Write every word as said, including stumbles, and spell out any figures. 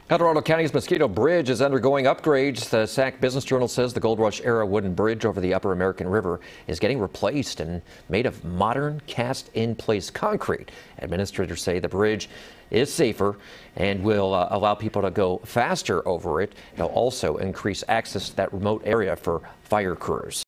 El Dorado County's Mosquito Bridge is undergoing upgrades. The Sac Business Journal says the Gold Rush era wooden bridge over the Upper American River is getting replaced and made of modern cast-in-place concrete. Administrators say the bridge is safer and will uh, allow people to go faster over it. It'll also increase access to that remote area for fire crews.